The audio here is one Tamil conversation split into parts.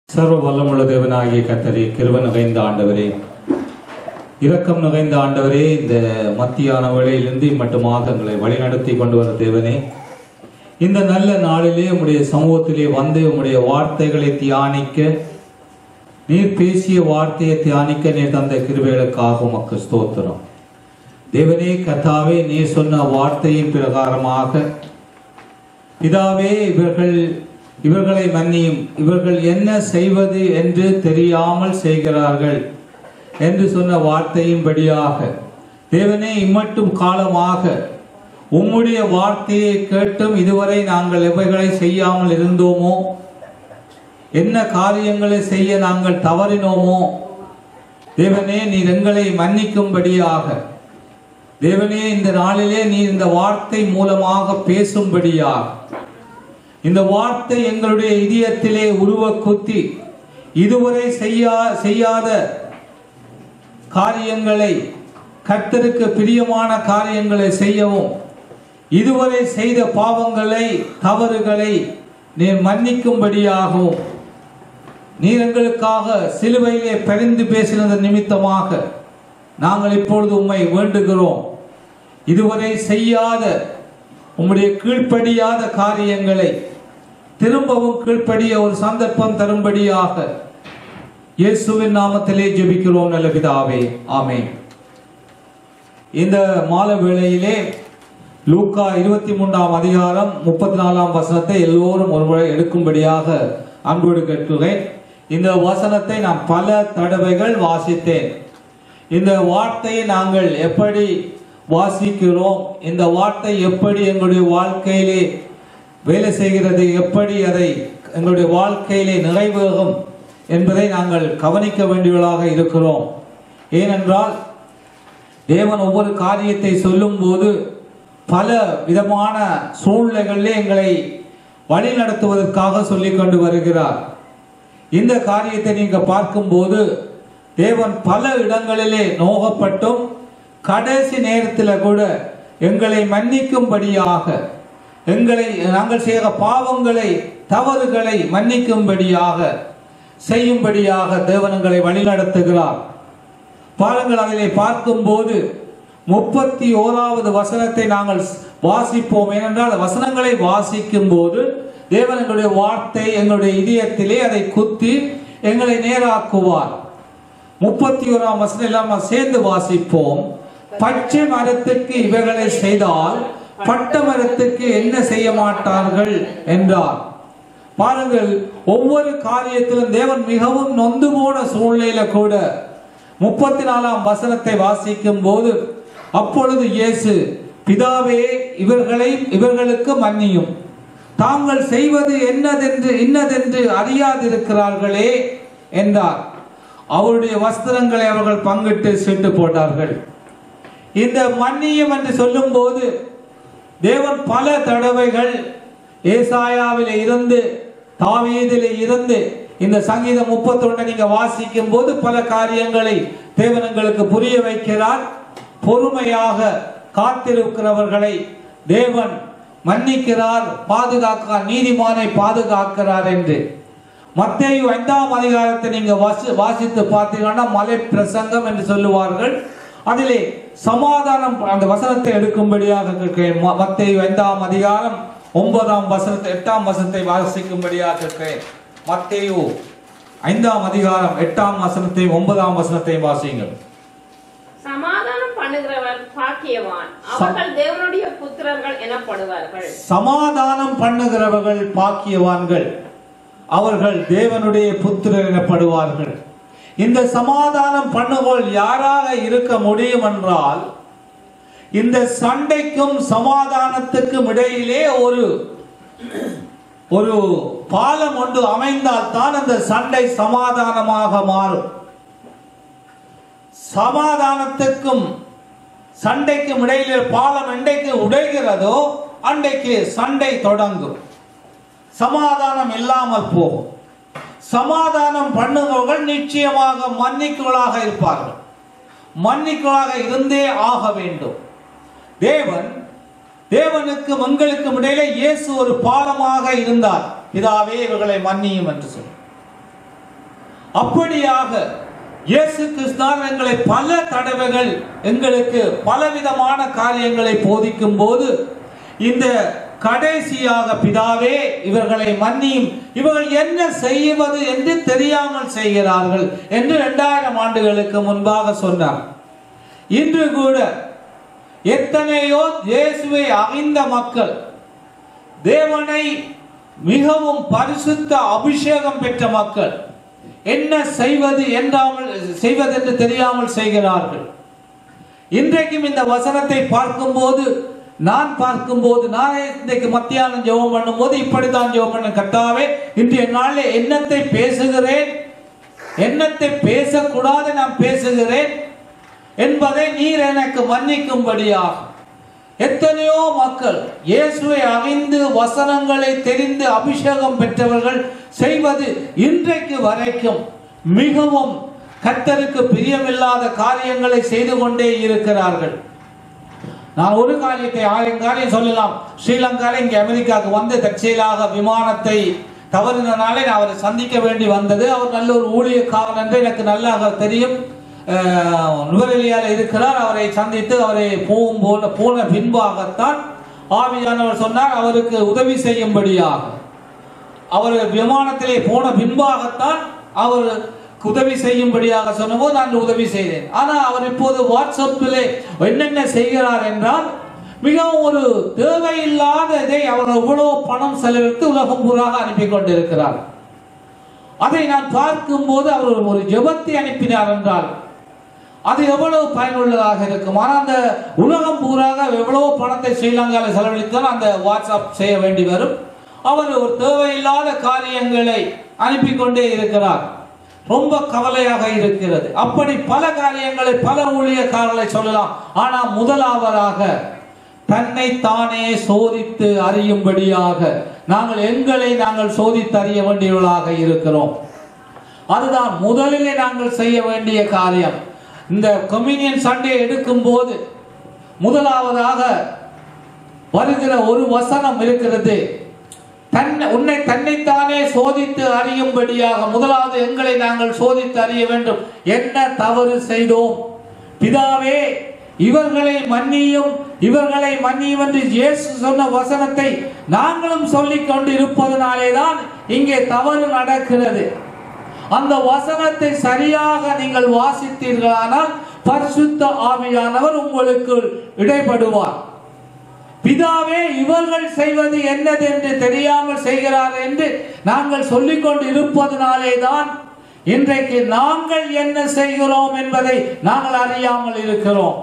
சர்வ வல்லமுள்ள தேவனாகிய கர்த்தரே, கிருபை நிறைந்த ஆண்டவரே, இரக்கம் நிறைந்த ஆண்டவரே, இந்த மத்தியான வேளையிலிருந்து மட்டுமாக எங்களை வழிநடத்தி கொண்டு வர தேவனே, இந்த நல்ல நாளிலே உம்முடைய சமூகத்திலே வந்து உம்முடைய வார்த்தைகளை தியானிக்க, நீர் பேசிய வார்த்தையை தியானிக்க நீர் தந்த கிருபைகளுக்காக உமக்கு ஸ்தோத்திரம். தேவனே கர்த்தாவே, நீர் சொன்ன வார்த்தையின் பிரகாரமாக பிதாவே இவர்களை மன்னியும், இவர்கள் என்ன செய்வது என்று தெரியாமல் செய்கிறார்கள் என்று சொன்ன வார்த்தையின்படியாக தேவனே, இம்மட்டும் காலமாக உம்முடைய வார்த்தையை கேட்டும் இதுவரை நாங்கள் எவைகளை செய்யாமல் இருந்தோமோ, என்ன காரியங்களை செய்ய நாங்கள் தவறினோமோ, தேவனே நீர் எங்களை மன்னிக்கும்படியாக, தேவனே இந்த நாளிலே நீர் இந்த வார்த்தை மூலமாக பேசும்படியாக, இந்த வார்த்தை எங்களுடைய இதயத்திலே உருவ குத்தி இதுவரை செய்யாத காரியங்களை, கர்த்தருக்கு பிரியமான காரியங்களை செய்யவும், இதுவரை செய்த பாவங்களை தவறுகளை நீர் மன்னிக்கும்படியாகவும், நீர் எங்களுக்காக சிலுவையிலே பரிந்து பேசினது நிமித்தமாக நாங்கள் இப்பொழுது உம்மை வேண்டுகிறோம். இதுவரை செய்யாத உம்முடைய கீழ்ப்படியாத காரியங்களை திரும்பவும் கீழ்ப்படிய ஒரு சந்தர்ப்பம் தரும்படியாக இயேசுவின் நாமத்திலே ஜெபிக்கிறோம் நல்ல பிதாவே, ஆமென். இந்த மாலை வேளையிலே லூக்கா 23ஆம் அதிகாரம் 34ஆம் வசனத்தை எல்லோரும் ஒருமுறை எடுக்கும்படியாக அன்போடு கேட்கிறேன். இந்த வசனத்தை நான் பல தடவைகள் வாசித்தேன். இந்த வார்த்தையை நாங்கள் எப்படி வாசிக்கிறோம், இந்த வார்த்தை எப்படி எங்களுடைய வாழ்க்கையிலே வேலை செய்கிறது, எப்படி அதை எங்களுடைய வாழ்க்கையிலே நிறைவேறும் என்பதை நாங்கள் கவனிக்க வேண்டியவர்களாக இருக்கிறோம். ஏனென்றால் தேவன் ஒவ்வொரு காரியத்தை சொல்லும் போது பல விதமான சூழ்நிலைகளிலே எங்களை வழி நடத்துவதற்காக சொல்லிக் கொண்டு வருகிறார். இந்த காரியத்தை நீங்க பார்க்கும்போது தேவன் பல இடங்களிலே நோகப்பட்டும் கடைசி நேரத்தில் கூட எங்களை மன்னிக்கும்படியாக, நாங்கள் செய்கிற பாவங்களை தவறுகளை மன்னிக்கும்படியாக செய்யும்படியாக தேவன் எங்களை வழிநடத்துகிறார். பாருங்கள், அதிலே பார்க்கும்போது 31வது வசனத்தை நாங்கள் வாசிப்போம். ஏனென்றால் வசனங்களை வாசிக்கும் போது தேவன் எங்களுடைய வார்த்தை எங்களுடைய இதயத்திலே அதை குத்தி எங்களை நேராக்குவார். 31ஆம் வசனம் எல்லாம் சேர்ந்து வாசிப்போம். பச்சை மரத்துக்கு இவைகளை செய்தால் பட்ட மரத்துக்கு என்ன செய்ய மாட்டார்கள் என்றார். பாருங்கள், ஒவ்வொரு காரியத்திலும் தேவன் மிகவும் நொந்து போன சூழ்நிலையில கூட 34ஆம் வசனத்தை வாசிக்கும் போது, அப்பொழுது இயேசு, பிதாவே இவர்களுக்கு மன்னியும், தாங்கள் செய்வது இன்னதென்று அறியாதிருக்கிறார்களே என்றார். அவருடைய வஸ்திரங்களை அவர்கள் பங்கிட்டு சீட்டு போட்டார்கள். இந்த மன்னியும் என்று சொல்லும் போது தேவன் பல தடவைகள் ஏசாயாவிலே இருந்து தாவீதிலே இருந்து இந்த சங்கீதம் 31 நீங்க வாசிக்கும் போது பல காரியங்களை தேவன் எங்களுக்கு புரிய வைக்கிறார். பொறுமையாக காத்திருக்கிறவர்களை தேவன் மன்னிக்கிறார், பாதுகாக்கிறார், நீதிமானை பாதுகாக்கிறார் என்று. மத்தேயு 5ஆம் அதிகாரத்தை நீங்க வாசித்து பார்த்தீங்கன்னா மலை பிரசங்கம் என்று சொல்லுவார்கள். அதிலே சமாதானம் அந்த வசனத்தை எடுக்கும்படியாக இருக்கிறேன். மத்தேயு 5ஆம் அதிகாரம் 9ஆம் வசனத்தை 8ஆம் வசனத்தை வாசிக்கும்படியாக இருக்கிறேன். மத்தேயு 5ஆம் அதிகாரம் 8ஆம் வசனத்தை 9ஆம் வசனத்தை வாசியுங்கள். சமாதானம் பண்ணுகிறவர் பாக்கியவான், அவர்கள் தேவனுடைய புத்திரர்கள் எனப்படுவார்கள். சமாதானம் பண்ணுகிறவர்கள் பாக்கியவான்கள், அவர்கள் தேவனுடைய புத்திரர் எனப்படுவார்கள். இந்த சமாதானம் பண்ணுவோர் யாராக இருக்க முடியும் என்றால், இந்த சண்டைக்கும் சமாதானத்துக்கும் இடையிலே ஒரு பாலம் ஒன்று அமைந்தால் தான் அந்த சண்டை சமாதானமாக மாறும். சமாதானத்துக்கும் சண்டைக்கும் இடையிலே பாலம் என்றைக்கு உடைகிறதோ அன்றைக்கு சண்டை தொடங்கும், சமாதானம் இல்லாமல் போகும். சமாதானம் பண்ணுபவர்கள் நிச்சயமாக மன்னிக்கலாக இருப்பார்கள், மன்னிக்கலாக இருந்தே ஆக வேண்டும். தேவனுக்கும் எங்களுக்கும் இடையிலே இயேசு ஒரு பாலமாக இருந்தார். பிதாவே இவர்களை மன்னியும் என்று சொல்லி அப்படியாக இயேசு கிறிஸ்து எங்களை பல தடவைகள் எங்களுக்கு பலவிதமான காரியங்களை போதிக்கும் போது இந்த கடைசியாக பிதாவே இவர்களை மன்னியும், இவர்கள் என்ன செய்வது என்று தெரியாமல் செய்கிறார்கள் என்று 2000 ஆண்டுகளுக்கு முன்பாக சொன்னார். இன்று கூட எத்தனையோ இயேசுவை அறிந்த மக்கள், தேவனை மிகவும் பரிசுத்த அபிஷேகம் பெற்ற மக்கள் என்ன செய்வதென்று தெரியாமல் செய்கிறார்கள். இன்றைக்கும் இந்த வசனத்தை பார்க்கும்போது நானே இன்றைக்கு மத்தியானம் ஜெபம் பண்ணும்போது இப்படித்தான் ஜெபம் பண்ண, கர்த்தாவே இன்றைய நாளில் என்னத்தை பேசுகிறேன், என்னத்தை பேசக்கூடாது நான் பேசுகிறேன் என்பதை நீர் எனக்கு மன்னிக்கும்படியாக. எத்தனையோ மக்கள் இயேசுவை அறிந்து வசனங்களை தெரிந்து அபிஷேகம் பெற்றவர்கள் செய்வது இன்றைக்கு வரைக்கும் மிகவும் கர்த்தருக்கு பிரியமில்லாத காரியங்களை செய்து கொண்டே இருக்கிறார்கள். நான் ஒரு காரியத்தை 1000 காரியம் சொல்லலாம். ஸ்ரீலங்காவில் இங்கே அமெரிக்காவுக்கு வந்து தற்செயலாக விமானத்தை தவறினாலே நான் அவரை சந்திக்க வேண்டி வந்தது. அவர் நல்ல ஒரு ஊழியக்காரன் என்று எனக்கு நல்லா தெரியும். நுவரெலியாவில் இருக்கிறார். அவரை சந்தித்து அவரை போன பின்பாகத்தான் ஆவியானவர் சொன்னார் அவருக்கு உதவி செய்யும்படியாக. அவர் விமானத்திலே போன பின்பாகத்தான் அவர் உதவி செய்யும்படியாக சொன்னபோது நான் உதவி செய்தேன். ஆனால் அவர் இப்போது வாட்ஸ்அப்பிலே என்னென்ன செய்கிறார் என்றால், மிகவும் ஒரு தேவையில்லாததை அவர் எவ்வளவு பணம் செலவிட்டு உலகம் பூராக அனுப்பி கொண்டிருக்கிறார். அதை நான் பார்க்கும்போது அவர் ஒரு ஜெபத்தை அனுப்பினார் என்றால் அது எவ்வளவு பயனுள்ளதாக இருக்கும். ஆனால் அந்த உலகம் பூராக எவ்வளவு பணத்தை ஸ்ரீலங்காவில் செலவழித்தால் அந்த வாட்ஸ்அப் செய்ய வேண்டி வரும். அவர் ஒரு தேவையில்லாத காரியங்களை அனுப்பி கொண்டே இருக்கிறார். ரொம்ப கவலையாக இருக்கிறது. அப்படி பல காரியங்களை பல ஊழியக்காரர்களை சொல்லலாம். ஆனால் முதலாவதாக தன்னை தானே சோதித்து அறியும்படியாக நாங்கள் சோதித்து அறிய வேண்டியவர்களாக இருக்கிறோம். அதுதான் முதலிலே நாங்கள் செய்ய வேண்டிய காரியம். இந்த கம்யூனியன் சண்டே எடுக்கும் போது முதலாவதாக வருகிற ஒரு வசனம் இருக்கிறது. உன்னை தன்னைத்தானே சோதித்து அறியும்படியாக முதலாவது எங்களை நாங்கள் சோதித்து அறிய வேண்டும். என்ன தவறு செய்தோம்? பிதாவே இவர்களை மன்னியும் என்று இயேசு சொன்ன வசனத்தை நாங்களும் சொல்லிக் கொண்டு இருப்பதனாலேதான் இங்கே தவறு நடக்கிறது. அந்த வசனத்தை சரியாக நீங்கள் வாசித்தீர்களானால் பரிசுத்த ஆவியானவர் உங்களுக்கு இடைப்படுவார். பிதாவே இவர்கள் செய்வது என்னது என்று தெரியாமல் செய்கிறார் என்று நாங்கள் சொல்லிக் கொண்டு இருப்பதனாலே தான் இன்றைக்கு நாங்கள் என்ன செய்கிறோம் என்பதை நாங்கள் அறியாமல் இருக்கிறோம்.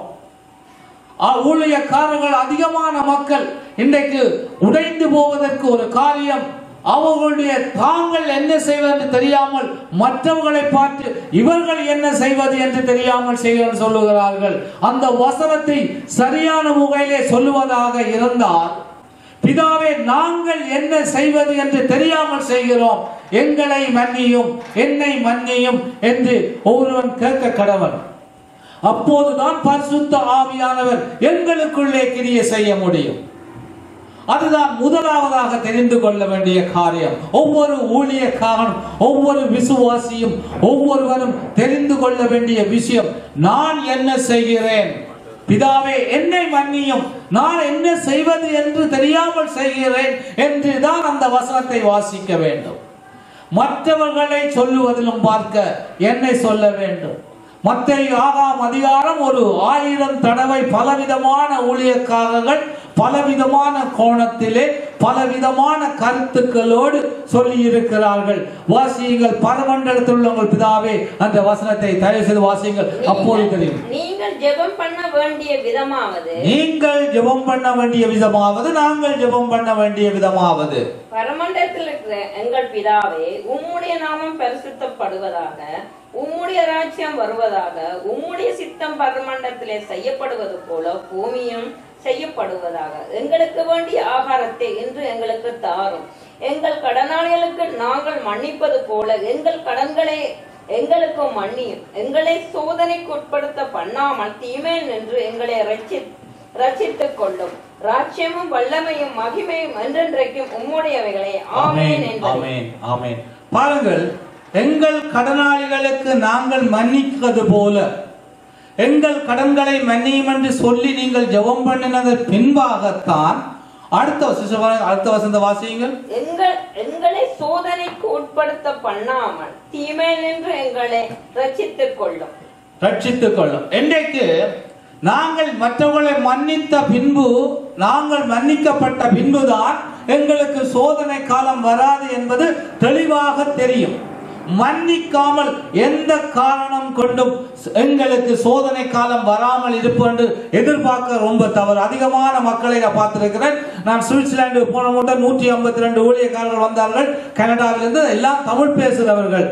ஊழியக்காரர்கள் அதிகமான மக்கள் இன்றைக்கு உடைந்து போவதற்கு ஒரு காரியம், அவர்களுடைய தாங்கள் என்ன செய்வது தெரியாமல் மற்றவர்களை பார்த்து இவர்கள் என்ன செய்வது என்று தெரியாமல் சொல்லுகிறார்கள். அந்த வசனத்தை சரியான முறையிலே சொல்லுவதாக இருந்தால், பிதாவே நாங்கள் என்ன செய்வது என்று தெரியாமல் செய்கிறோம், எங்களை மன்னியும் என்னை மன்னியும் என்று ஒருவன் கேட்க கடவன். அப்போதுதான் பரிசுத்த ஆவியானவர் எங்களுக்குள்ளே கிரியை செய்ய முடியும். அதுதான் முதலாவதாக தெரிந்து கொள்ள வேண்டிய காரியம். ஒவ்வொரு ஊழியக்காரனும் ஒவ்வொரு விசுவாசியும் ஒவ்வொருவரும் தெரிந்து கொள்ள வேண்டிய விஷயம், நான் என்ன செய்கிறேன்? பிதாவே என்னை மன்னியும், நான் என்ன செய்வது என்று தெரியாமல் செய்கிறேன் என்று தான் அந்த வசனத்தை வாசிக்க வேண்டும். மற்றவர்களை சொல்லுவதிலும் பார்க்க என்னை சொல்ல வேண்டும். மத்தேயு 6ஆம் அதிகாரம் ஒரு 1000 தடவை பலவிதமான ஊழியக்காரர்கள் பலவிதமான கோணத்திலே பலவிதமான கருத்துக்களோடு சொல்லி இருக்கிறார்கள். வாசியுங்கள், பரமண்டலத்தில் உள்ளவங்கள் பிதாவே அந்த வசனத்தை தயவு செய்து வாசியுங்கள், அப்போது தெரியும். நீங்கள் ஜெபம் பண்ண வேண்டிய விதமாவது நாங்கள் ஜெபம் பண்ண வேண்டிய விதமாவது, பரமண்டலத்தில் இருக்கிற எங்கள் பிதாவே, உம்முடைய நாமம் பரிசுத்தப்படுவதாக, உம்முடைய ராஜ்யம் வருவதாக, உம்முடைய சித்தம் பரமண்டலத்திலே செய்யப்படுவது போல பூமியும் செய்யப்படுவதாக. எங்களுக்கு வேண்டிய ஆகாரத்தை இன்று எங்களுக்கு தாரும். எங்கள் கடனாளிகளுக்கு நாங்கள் மன்னிப்பது போல எங்கள் கடன்களை எங்களுக்கு மன்னியும். எங்களை சோதனைக்கு உட்படுத்த பண்ணாமல் தீமையில் நின்று எங்களை ரட்சித்துக் கொள்ளும். ராஜ்யமும் வல்லமையும் மகிமையும் என்றென்றைக்கும் உம்முடையவைகளே. ஆமென். ஆமென். ஆமென். பாருங்கள், எங்கள் கடனாளிகளுக்கு நாங்கள் மன்னிப்பது போல எங்கள் கடன்களை மன்னியும் என்று சொல்லி நீங்கள் ஜெபம் பண்ணினது பின்பாகத்தான் அடுத்த வசந்த வாசியுங்கள். எங்களை சோதனைக்கு உட்படுத்த பண்ணாமல் தீமையினின்று எங்களை ரட்சித்துக் கொள்ளும். இன்றைக்கு நாங்கள் மற்றவர்களை மன்னித்த பின்பு, நாங்கள் மன்னிக்கப்பட்ட பின்புதான் எங்களுக்கு சோதனை காலம் வராது என்பது தெளிவாக தெரியும். மன்னிக்காமல் எந்த காரணம் கொண்டும் எங்களுக்கு சோதனை காலம் வராமல் இருப்போம் என்று எதிர்பார்க்க ரொம்ப தவறு. அதிகமான மக்களை நான் பார்த்திருக்கிறேன். நான் சுவிட்சர்லாந்து போன மட்டும் 152 ஊழியக்காரர்கள் வந்தார்கள் கனடாவிலிருந்து. எல்லாம் தமிழ் பேசுகிறவர்கள்.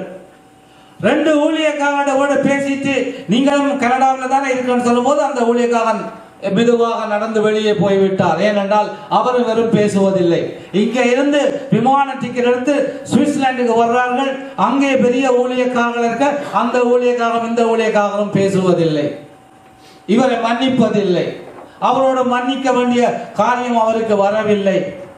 2 ஊழியக்காரர்களோட பேசிட்டு நீங்களும் கனடாவில் தானே இருக்குன்னு சொல்லும் போது அந்த ஊழியக்காரன் மெதுவாக நடந்து வெளியே போய்விட்டார். ஏனென்றால் அவர் வெறும் பேசுவதில்லை. இங்க இருந்து விமான டிக்கெட் எடுத்து சுவிட்சர்லாந்துக்கு வர்றார்கள். அங்கே பெரிய ஊழியக்காரர்கள் இருக்க, அந்த ஊழியக்காரரும் இந்த ஊழியக்காரரும் பேசுவதில்லை, இவரை மன்னிப்பதில்லை. அவரோட மன்னிக்க வேண்டிய காரியம் அவருக்கு வரவில்லை.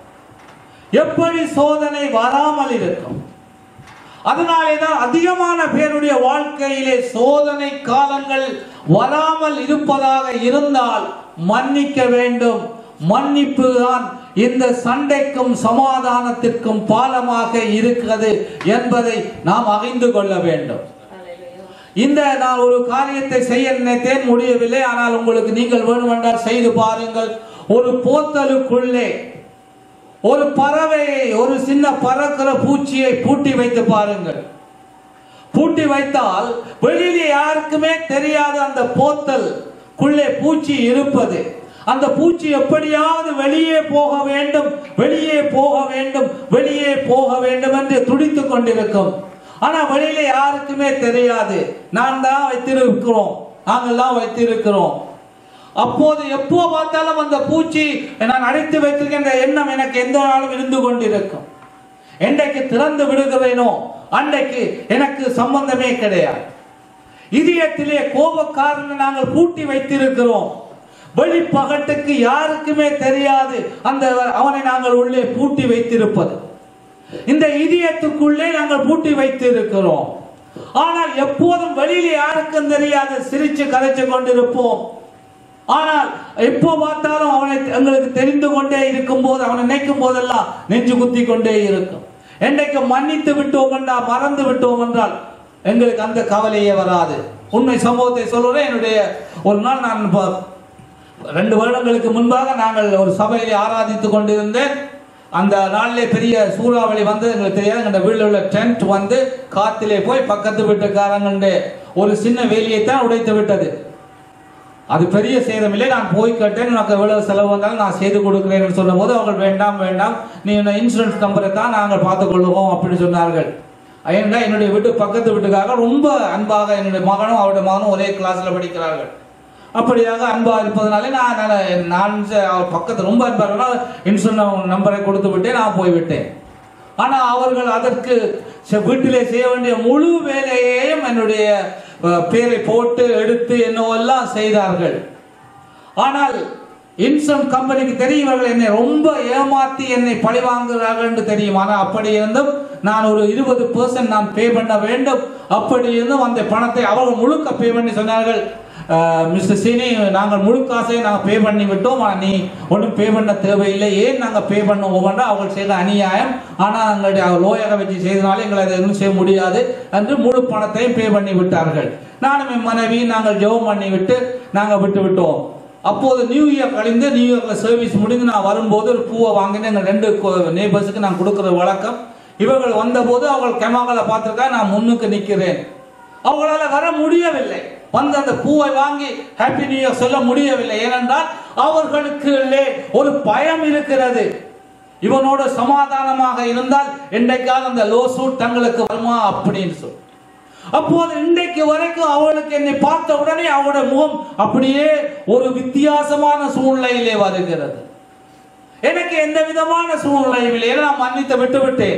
எப்படி சோதனை வராமல் இருக்கும்? அதனாலேதான் அதிகமான பேருடைய வாழ்க்கையிலே சோதனை காலங்கள் வராமல் இருப்பதாக இருந்தால் மன்னிக்க வேண்டும். மன்னிப்பு தான் இந்த சண்டைக்கும் சமாதானத்திற்கும் பாலமாக இருக்கிறது என்பதை நாம் அறிந்து கொள்ள வேண்டும். இந்த நான் ஒரு காரியத்தை செய்ய நினைத்தேன், முடியவில்லை. ஆனால் உங்களுக்கு நீங்கள் வேண்டுமென்றால் செய்து பாருங்கள். ஒரு போத்தலுக்குள்ளே ஒரு பறவையை, ஒரு சின்ன பறக்கிற பூச்சியை பூட்டி வைத்து பாருங்கள். பூட்டி வைத்தால் வெளியிலே யாருக்குமே தெரியாது அந்த போத்தலுக்குள்ளே பூச்சி இருப்பது. அந்த பூச்சி எப்படியாவது வெளியே போக வேண்டும், வெளியே போக வேண்டும், வெளியே போக வேண்டும் என்று துடித்துக் கொண்டிருக்கும். ஆனா வெளியிலே யாருக்குமே தெரியாது. நான் தான் வைத்திருக்கிறோம், நாங்கள் தான் வைத்திருக்கிறோம். அப்போது எப்போ பார்த்தாலும் அந்த பூச்சி நான் அடைத்து வைத்திருக்கின்ற எண்ணம் எனக்கு எந்த நாளும் இருந்து கொண்டிருக்கும். என்றைக்கு திறந்து விடுகிறேனோ அன்றைக்கு எனக்கு சம்பந்தமே கிடையாது. இதயத்திலே கோபக்காரனை நாங்கள் பூட்டி வைத்திருக்கிறோம். வெளிப்பகட்டுக்கு யாருக்குமே தெரியாது அந்த அவனை நாங்கள் உள்ளே பூட்டி வைத்திருப்பது. இந்த இதயத்துக்குள்ளே நாங்கள் பூட்டி வைத்திருக்கிறோம். ஆனால் எப்போதும் வெளியிலே யாருக்கும் தெரியாது, சிரிச்சு கதைச்சு கொண்டிருப்போம். ஆனால் எப்போ பார்த்தாலும் அவனை எங்களுக்கு தெரிந்து கொண்டே இருக்கும் போது, அவனை நினைக்கும் போதெல்லாம் நெஞ்சு குத்தி கொண்டே இருக்கும். என்றைக்கு மன்னித்து விட்டோம் என்றால், மறந்து விட்டோம் என்றால் எங்களுக்கு அந்த கவலையே வராது. உண்மை சம்பவத்தை சொல்றேன். என்னுடைய ஒரு நாள் நான் 2 வருடங்களுக்கு முன்பாக நாங்கள் ஒரு சபையிலே ஆராதித்துக் கொண்டிருந்தேன். அந்த நாளிலே பெரிய சூறாவளி வந்து எங்களுக்கு தெரியாது. எங்கள் வீட்டில் உள்ள டென்ட் வந்து காத்திலே போய் பக்கத்து வீட்டுக்காரங்க ஒரு சின்ன வேலியைத்தான் உடைத்து விட்டது. அது பெரிய சேதமில்லை. நான் போய் கேட்டேன், எனக்கு எவ்வளவு செலவு வந்தாலும் நான் செய்து கொடுக்கிறேன் சொன்ன போது அவர்கள் வேண்டாம் வேண்டாம், நீ இன்சூரன்ஸ் கம்பெனி தான் நாங்கள் பார்த்துக் கொள்ளுவோம் அப்படின்னு சொன்னார்கள். ஏன்னா என்னுடைய வீட்டு பக்கத்து வீட்டுக்காக ரொம்ப அன்பாக, என்னுடைய மகனும் அவருடைய மகனும் ஒரே கிளாஸ்ல படிக்கிறார்கள். அப்படியாக அன்பா இருப்பதனாலே நான் அவர் பக்கத்து ரொம்ப அன்பாக இன்சூரன்ஸ் நம்பரை கொடுத்து விட்டேன், நான் போய்விட்டேன். ஆனா அவர்கள் அதற்கு வீட்டிலே செய்ய வேண்டிய முழு வேலையையும் என்னுடைய பேரை போட்டு எடுத்து என்னவெல்லாம் செய்தார்கள். ஆனால் இன்சூரன்ஸ் கம்பெனிக்கு தெரியும் இவர்கள் என்னை ரொம்ப ஏமாத்தி என்னை பழி வாங்குகிறார்கள் என்று தெரியும். ஆனால் அப்படி இருந்தும் நான் ஒரு 20% நான் பே பண்ண வேண்டும். அப்படி இருந்தும் அந்த பணத்தை அவர்கள் முழுக்க பே பண்ணி சொன்னார்கள், மிஸ்டர் சீனி நாங்கள் முழு காசை நாங்கள் பே பண்ணி விட்டோம், நீ ஒன்றும் பே பண்ண தேவையில்லை, ஏன் நாங்கள் பே பண்ணுவோம் என்றால் அவர்கள் செய்த அநியாயம், ஆனால் எங்களுடைய லோயரை வச்சு செய்தனால எங்களை அதை எதுவும் செய்ய முடியாது என்று முழு பணத்தையும் பே பண்ணி விட்டார்கள். நானும் என் மனைவி நாங்கள் ஜெபம் பண்ணி விட்டு நாங்கள் விட்டு விட்டோம். அப்போது நியூ இயர் கழிந்து, நியூ இயர்ல சர்வீஸ் முடிந்து நான் வரும்போது ஒரு பூவை வாங்கினேன். எங்கள் 2 நெய்பர்ஸுக்கு நான் கொடுக்குற வழக்கம். இவர்கள் வந்தபோது அவர்கள் கெமாக்களை பார்த்துருக்கா, நான் முன்னுக்கு நிற்கிறேன். அவங்களால வர முடியவில்லை. வந்து அந்த பூவை வாங்கி ஹாப்பி நியூ இயர் சொல்ல முடியவில்லை. ஏனென்றால் அவர்களுக்கு ஒரு பயம் இருக்கிறது. இவனோட சமாதானமாக இருந்தால் என்றைக்காவது அந்த லோ சூட் தங்களுக்கு வருமா அப்படின்னு சொல்லி. அப்போது இன்றைக்கு வரைக்கும் அவளுக்கு என்னை பார்த்த உடனே அவளோட முகம் அப்படியே ஒரு வித்தியாசமான சூழ்நிலையிலே வருகிறது. எனக்கு எந்த விதமான சூழ்நிலையிலே நான் மன்னித்து விட்டு விட்டேன்.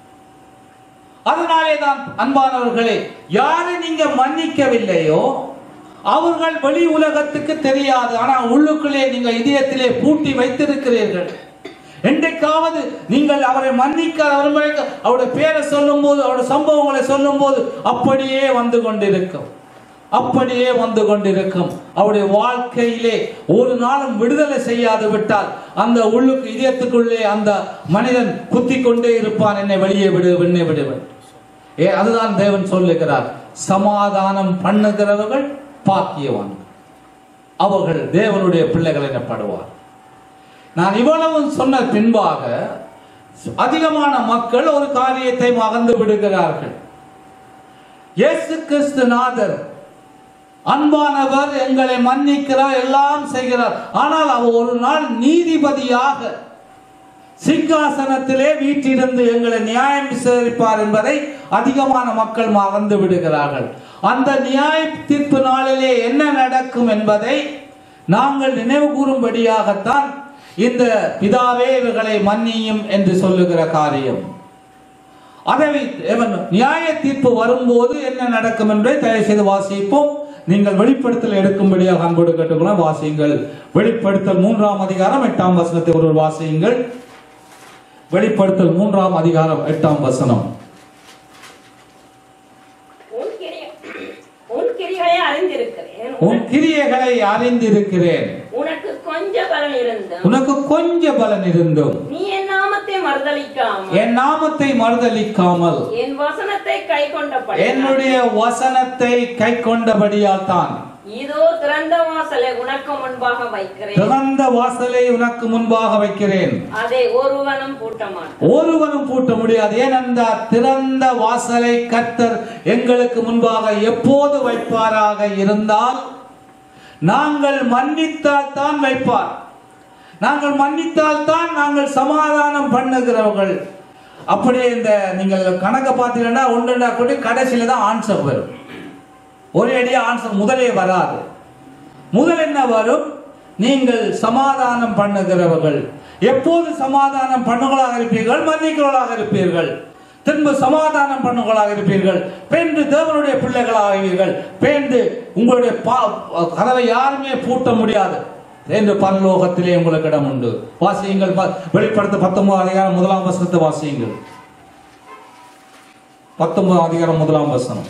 அதனாலே தான் அன்பானவர்களே, யாரை நீங்க மன்னிக்கவில்லையோ அவர்கள் வெளி உலகத்துக்கு தெரியாது. ஆனால் உள்ளுக்குள்ளே நீங்க இதயத்திலே பூட்டி வைத்திருக்கிறீர்கள். என்றைக்காவது நீங்கள் அவரை மன்னிக்க அவருடைய பேரை சொல்லும் போது, அவருடைய சம்பவங்களை சொல்லும் போது அப்படியே வந்து கொண்டிருக்கும், அப்படியே வந்து கொண்டிருக்கும். அவருடைய வாழ்க்கையிலே ஒரு நாளும் விடுதலை செய்யாது விட்டால் அந்த உள்ளுக்கு இதயத்துக்குள்ளே அந்த மனிதன் குத்தி கொண்டே இருப்பான், என்னை வெளியே விடு, என்னை விடுவன். அதுதான் தேவன் சொல்லுகிறார், சமாதானம் பண்ணுகிறவர்கள் பாக்கியவான்கள், அவர்கள் தேவனுடைய பிள்ளைகள் எனப்படுவார். நான் இவ்வளவு சொன்ன பின்பாக அதிகமான மக்கள் ஒரு காரியத்தை மறந்து விடுகிறார்கள். இயேசு கிறிஸ்து நாதர் அன்பானவர், எங்களை மன்னிக்கிறார், எல்லாம் செய்கிறார். ஆனால் அவர் ஒரு நாள் நீதிபதியாக சிங்காசனத்திலே வீட்டிலிருந்து எங்களை நியாயம் விசாரிப்பார் என்பதை அதிகமான மக்கள் மறந்து விடுகிறார்கள். அந்த நியாய தீர்ப்பு நாளிலே என்ன நடக்கும் என்பதை நாங்கள் நினைவு கூறும்படியாகத்தான் இந்த பிதாவே இவர்களை மன்னியும் என்று சொல்லுகிற காரியம். அதை நியாய தீர்ப்பு வரும்போது என்ன நடக்கும் என்பதை தயவு செய்து வாசிப்போம். நீங்கள் வெளிப்படுத்தல் எடுக்கும்படியாக அன்போடு கேட்டுக்கொள்ள வாசியுங்கள். வெளிப்படுத்தல் 3ஆம் அதிகாரம் 8ஆம் வசனத்தை ஒருவர் வாசியுங்கள். வெளிப்படுத்தல் 3ஆம் அதிகாரம் 8ஆம் வசனம். உன் கிரியைகளை அறிந்திருக்கிறேன், உனக்கு கொஞ்ச பலன் இருந்தும் நீ என் நாமத்தை மறுதலிக்காமல் என் வசனத்தை என்னுடைய வசனத்தை கை கொண்டபடியால் தான் இதோ திறந்த வாசலை உனக்கு முன்பாக வைக்கிறேன், திறந்த வாசலை உனக்கு முன்பாக வைக்கிறேன், அதை ஒருவனும் பூட்ட முடியாது. ஏனென்றால் திறந்த வாசலை கர்த்தர் எங்களுக்கு முன்பாக எப்போது வைப்பாராக இருந்தால் நாங்கள் மன்னித்தால் தான் வைப்பார். நாங்கள் மன்னித்தால் தான் நாங்கள் சமாதானம் பண்ணுகிறவர்கள். அப்படியே இந்த நீங்கள் கணக்க பார்த்தீங்கன்னா ஒன்றுண்டா கூட கடைசியில தான் ஆன்சர் வரும். ஒரே அடியா ஆன்சர் முதலே வராது. முதல் என்ன வரும்? நீங்கள் சமாதானம் பண்ணுகிறவர்கள். எப்போது சமாதானம் பண்ணுகளாக இருப்பீர்கள், மன்னிக்கிறவர்களாக இருப்பீர்கள், திரும்ப சமாதானம் பண்ணுகளாக இருப்பீர்கள், பேண்டு தேவனுடைய பிள்ளைகளாக பேண்டு உங்களுடைய கதவை யாருமே பூட்ட முடியாது என்று பரலோகத்திலே உங்களுக்கு இடம் உண்டு. வாசியுங்கள். வெளிப்படுத்த 19ஆம் அதிகாரம் 1ஆம் வசனத்தை வாசியுங்கள். 19ஆம் அதிகாரம் 1ஆம் வசனம்.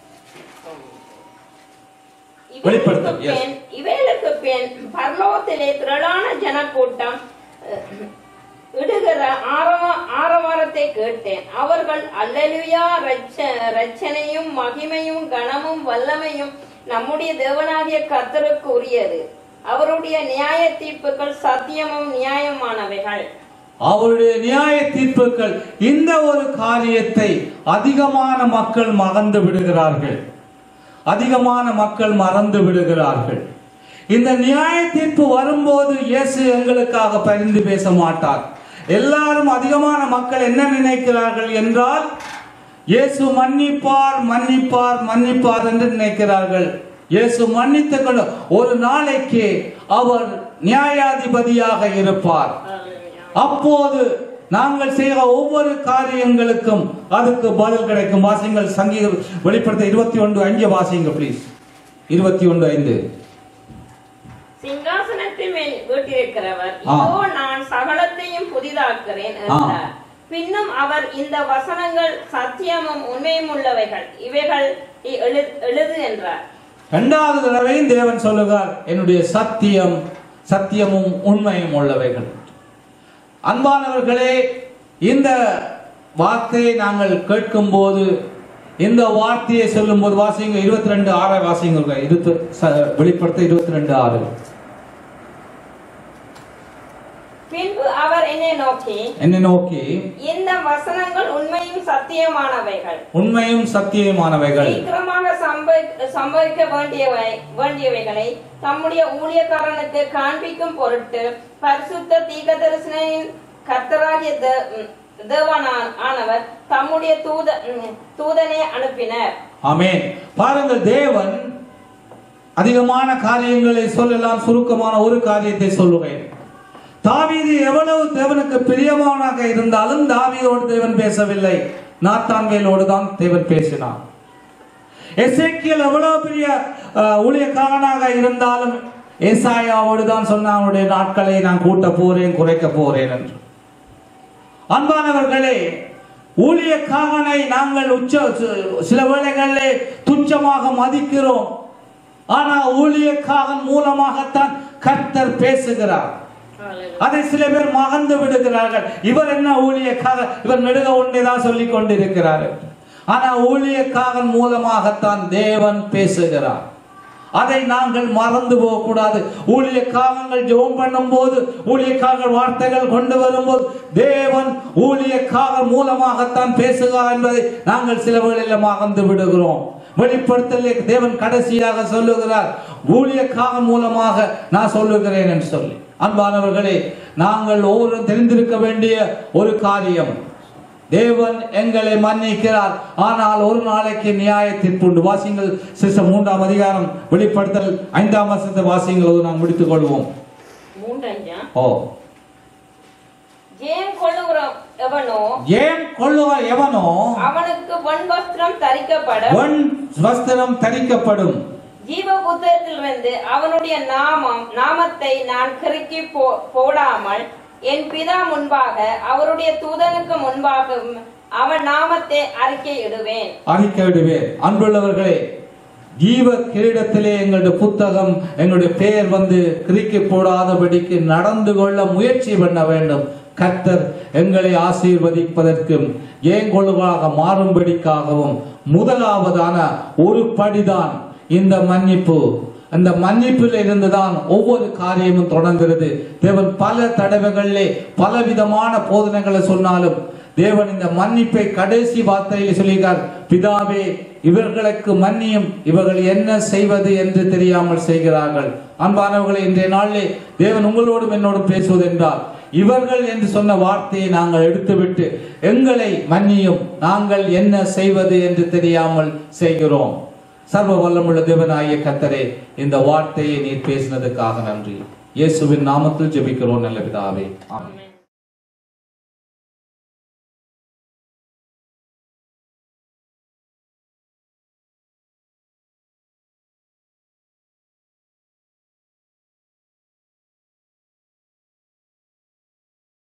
இவைகளுக்கு பின் பரலோகத்திலே திரளான ஜனக்கூட்டம் இடுகிற ஆரவாரத்தை கேட்டேன். அவர்கள் அல்லேலூயா, ரட்சனையும் மகிமையும் கனமும் வல்லமையும் நம்முடைய தேவனாகிய கர்த்தருக்கு உரியது, அவருடைய நியாய தீர்ப்புகள் சத்தியமும் நியாயமானவைகள். அவருடைய நியாய தீர்ப்புகள். இந்த ஒரு காரியத்தை அதிகமான மக்கள் மறந்து விடுகிறார்கள். அதிகமான மக்கள் மறந்து விடுகிறார்கள். இந்த நியாய தீர்ப்பு வரும்போது இயேசு எங்களுக்காக பரிந்து பேச மாட்டார். எல்லாரும் அதிகமான மக்கள் என்ன நினைக்கிறார்கள் என்றால் இயேசு மன்னிப்பார் மன்னிப்பார் மன்னிப்பார் என்று நினைக்கிறார்கள். இயேசு மன்னித்து கொண்டு ஒரு நாளைக்கு அவர் நியாயாதிபதியாக இருப்பார். அப்போது நாங்கள் செய்கிற ஒவ்வொரு காரியங்களுக்கும் அதுக்கு பதில் கிடைக்கும். வாசிங்கள். சங்கீதம் வெளிப்படுத்த 21:5 வாசிங்க ப்ளீஸ். 21:5. சிங்காசனத்தின் மேல் வீற்றிருக்கிறவர் இதோ நான் சகலத்தையும் புதிதாக்குறேன் என்றார். பின்னும் அவர் இந்த வசனங்கள் சத்தியமும் உண்மையும் உள்ளவைகள், இவைகள் எழுது என்றார். இரண்டாவது தடவையும் தேவன் சொல்லுகிறார், என்னுடைய சத்தியமும் உண்மையும் உள்ளவைகள். அன்பானவர்களே, இந்த வார்த்தையை நாங்கள் கேட்கும் போது, இந்த வார்த்தையை சொல்லும் போது வாசிங்க. 22:6 வாசிங்க. வெளிப்படுத்த 22:6. பின்பு அவர் என்னை நோக்கி இந்த வசனங்கள் உண்மையும் சத்தியமானவைகள் சீக்கிரமாக சம்பவிக்க வேண்டியவைகளை தம்முடைய ஊழியக்காரனுக்கு காண்பிக்கும் பொருட்டு பரிசுத்த தீர்க்கதரிசியின் கர்த்தராகிய தேவனானவர் தம்முடைய தூதனை அனுப்பினர். ஆமென். பாருங்கள், தேவன் அதிகமான காரியங்களை சொல்லலாம். சுருக்கமான ஒரு காரியத்தை சொல்லுவேன். தாவீது எவ்வளவு தேவனுக்கு பிரியமானவனாக இருந்தாலும் தாவீதோடு தேவன் பேசவில்லை, நாத்தான்வேலோடு தான் தேவன் பேசினார். எசேக்கியேல் எவ்வளவு பெரிய ஊழியக்காரனாக இருந்தாலும் ஏசாயாவோடு தான் சொன்னான், அவனுடைய நாட்களை நான் கூட்ட போறேன், குறைக்க போறேன் என்று. அன்பானவர்களே, ஊழியக்காரனை நாங்கள் சில வேளைகளிலே துச்சமாக மதிக்கிறோம். ஆனால் ஊழியக்காரன் மூலமாகத்தான் கர்த்தர் பேசுகிறார். அதை சில பேர் மறந்து விடுகிறார்கள். இவர் என்ன ஊழியக்காரர், இவர் நெடுக ஒன்றைதான் சொல்லிக் கொண்டிருக்கிறார்கள். ஆனால் ஊழியக்காரன் மூலமாகத்தான் தேவன் பேசுகிறார். அதை நாங்கள் மறந்து போகக்கூடாது. ஊழியக்காரங்கள் ஜெபம் பண்ணும் போது, ஊழியக்காரர்கள் வார்த்தைகள் கொண்டு வரும்போது தேவன் ஊழியக்காரர் மூலமாகத்தான் பேசுகிறார் என்பதை நாங்கள் சில வேளையில் மறந்து விடுகிறோம். வெளிப்படுத்தலே தேவன் கடைசியாக சொல்லுகிறார், ஊழியக்காரர் மூலமாக நான் சொல்லுகிறேன் என்று சொல்லி. அன்பானவர்களே, நாங்கள் ஒவ்வொருவரும் தெரிந்திருக்க வேண்டிய ஒரு காரியம், தேவன் எங்களை மன்னிக்கிறார், ஆனால் ஒரு நாளைக்கு நியாய தீர்ப்பு உண்டு. வாசிங்கள் சிஸ்டர் 3ஆம் அதிகாரம், வெளிப்படுத்தல் 5ஆம் வசனத்தை வாசிங்கள், நாம் முடித்துக் கொள்வோம். ஏன் கொள்ளுகிற எவனோ அவனுக்கு பொன் வஸ்திரம் தரிக்கப்படும். ஜீவ புத்தகத்திலிருந்து அவனுடைய நாமத்தை நான் கிறுக்கி போடாமல் என் பிதா முன்பாக அவருடைய தூதனுக்கு முன்பாக அவன் நாமத்தை அறிக்கையிடுவேன். அன்புள்ளவர்களே, ஜீவ கிரீடத்திலே எங்களுடைய புத்தகம், எங்களுடைய பெயர் கிறுக்கி போடாதபடிக்கு நடந்து கொள்ள முயற்சி பண்ண வேண்டும். கர்த்தர் எங்களை ஆசீர்வதிப்பதற்கும் ஏங்கொள்ளுகளாக மாறும்படிக்காகவும் முதலாவதான ஒரு படிதான் இந்த மன்னிப்பு. அந்த மன்னிப்பில் இருந்துதான் ஒவ்வொரு காரியமும் தொடங்குகிறது. தேவன் பல தடவைகளிலே பலவிதமான போதனைகளை சொன்னாலும் தேவன் இந்த மன்னிப்பை கடைசி வார்த்தையில் சொல்லுகிறார், பிதாவே இவர்களுக்கு மன்னியும், இவர்கள் என்ன செய்வது என்று தெரியாமல் செய்கிறார்கள். அன்பானவர்களை, இன்றைய நாளிலே தேவன் உங்களோடும் என்னோடும் பேசுவது என்றால், இவர்கள் என்று சொன்ன வார்த்தையை நாங்கள் எடுத்துவிட்டு எங்களை மன்னியும், நாங்கள் என்ன செய்வது என்று தெரியாமல் செய்கிறோம். சர்வ வல்லமுள்ள தேவனாகிய கர்த்தரே, இந்த வார்த்தையை நீர் பேசினதுக்காக நன்றி. இயேசுவின் நாமத்தில் ஜெபிக்கிறோம் நல்ல பிதாவே, ஆமென்.